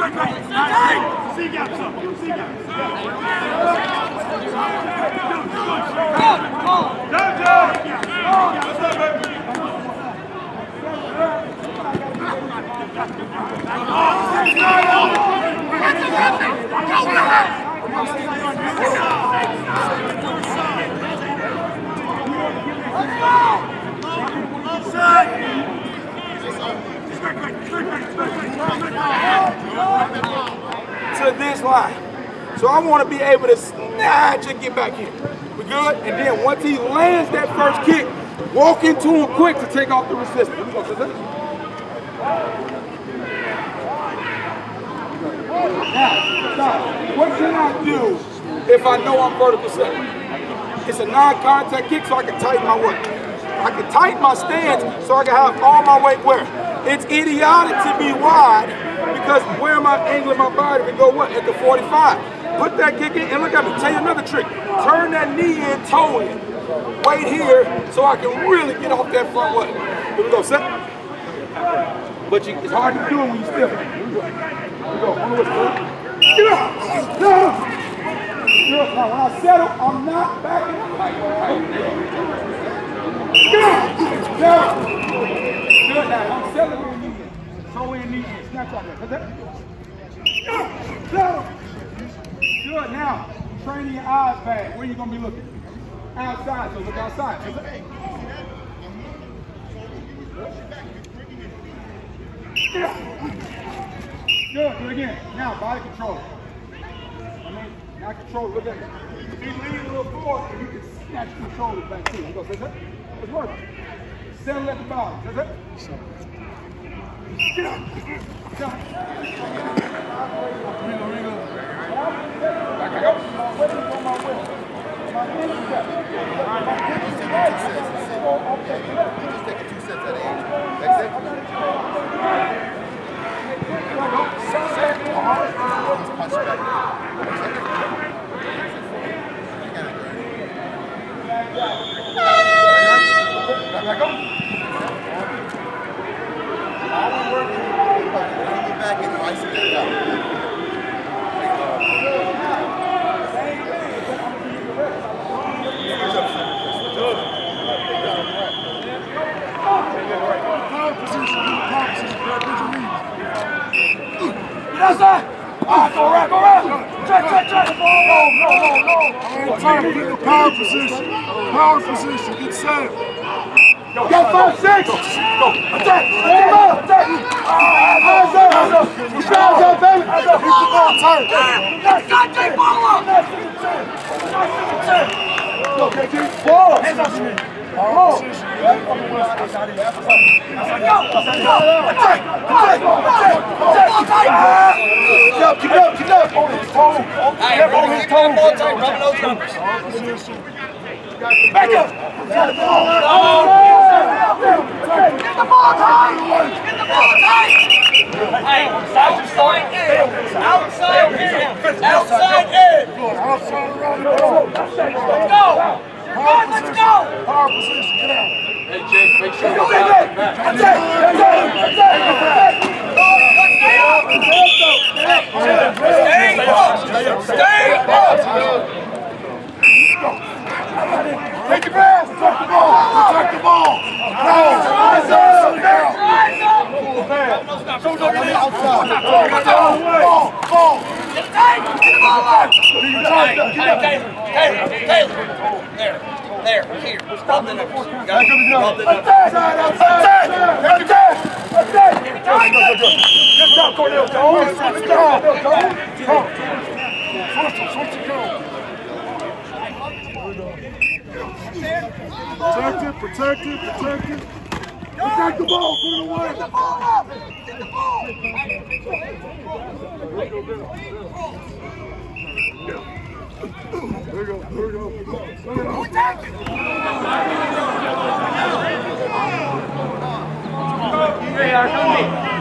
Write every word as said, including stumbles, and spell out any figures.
To this line. So I want to be able to snatch and get back here. We good? And then once he lands that first kick, walk into him quick to take off the resistance. Now, stop. What can I do if I know I'm vertical set? It's a non-contact kick, so I can tighten my weight. I can tighten my stance so I can have all my weight where? It's idiotic to be wide because where am I angling my body to go what? At the forty-five. Put that kick in and look at me. Tell you another trick. Turn that knee in, toe in. Wait here so I can really get off that front way. Here we go, set. But you, it's hard to do it when you stiff. Here we go. Here we go. Get up! Get up! Now when I settle, I'm not backing up like get up! Get up! Good now. I'm settling knee in. Toe in, knee in. Snatch out there. Get up! Settle! Good now. Training your eyes back. Where you gonna be looking? Outside. So look outside. Yeah. Good. Do it again. Now body control. I mean, now control. Look at it. If you lean a little forward, you can snatch control back too. You go. That's it. It's working. Settle at the bottom. That's it. Get up. Get up. Back up. My weight is on my way. My knee is up. My knee is up. Just taking two sets at age. That's it. He's punched back. Back up. All the work is back and isolate it out. Power position, power position, grab your knees. Get outside! Alright, go around, go around! Check, check, check! No, no, no, no! I'm trying to get the power position. Power position, get set. Go, five, six! Go, go, attack! Attack! Attack! Eyes up! Eyes up! Eyes up, baby! Eyes up! Keep the ball tight! That's not take ball up! That's the ten! Go, K T! Ball! Hands up to me! Power position. Go! Go! Attack! Attack! Keep up! Keep up! Keep up! On his toe! On his toe! Rubbing those numbers. Back up! Get the ball! Get the ball tight! Get the ball tight! Hey, outside in! Outside in! Outside in! Outside around the ball! Let's go! Run, let's go! Power position, get out! Hey, Jake, make sure you're back. Attack! Attack! Attack! Stay up! Stay up! Stay up! Take your pass! Protect the ball! Protect the ball! Rise up! Rise up! Show up on the outside! Ball! Ball! Get tight! Get the ball up! Taylor! Taylor! Taylor! There! There! Here! Rub the numbers! Rub the numbers! Attack! Attack! Attack! Attack! Good job, Cornell Jones! Good job! Switch it! Switch it! Go! Protect it, protect it, protect it. Protect the ball, put it away. Get the ball up. Get the ball. There we go, there we go. Protect it. Hey, come here.